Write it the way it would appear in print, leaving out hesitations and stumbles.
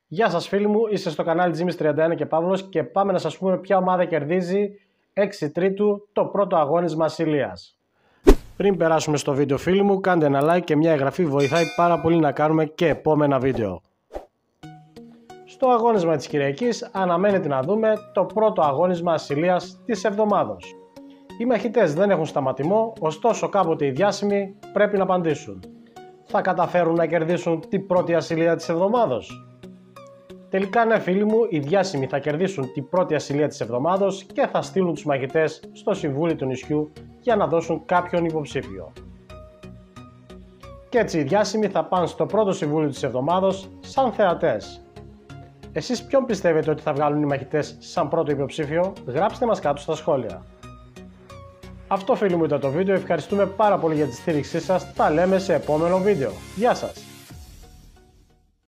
Γεια σας φίλοι μου, είστε στο κανάλι Jimmy's31 και Παύλος και πάμε να σας πούμε ποια ομάδα κερδίζει 6 Τρίτου το πρώτο αγώνισμα ασυλίας. Πριν περάσουμε στο βίντεο φίλοι μου, κάντε ένα like και μια εγγραφή, βοηθάει πάρα πολύ να κάνουμε και επόμενα βίντεο. Στο αγώνισμα της Κυριακής αναμένεται να δούμε το πρώτο αγώνισμα ασυλίας της εβδομάδος. Οι μαχητές δεν έχουν σταματημό, ωστόσο κάποτε οι διάσημοι πρέπει να απαντήσουν. Θα καταφέρουν να κερδίσουν την πρώτη ασυλία της εβδομάδος? Τελικά ναι φίλοι μου, οι διάσημοι θα κερδίσουν την πρώτη ασυλία της εβδομάδος και θα στείλουν τους μαχητές στο Συμβούλιο του Νησιού για να δώσουν κάποιον υποψήφιο. Και έτσι οι διάσημοι θα πάνε στο πρώτο Συμβούλιο της εβδομάδος σαν θεατές. Εσείς ποιον πιστεύετε ότι θα βγάλουν οι μαχητές σαν πρώτο υποψήφιο? Γράψτε μας κάτω στα σχόλια. Αυτό φίλοι μου ήταν το βίντεο, ευχαριστούμε πάρα πολύ για τη στήριξή σας, τα λέμε σε επόμενο βίντεο. Γεια σας!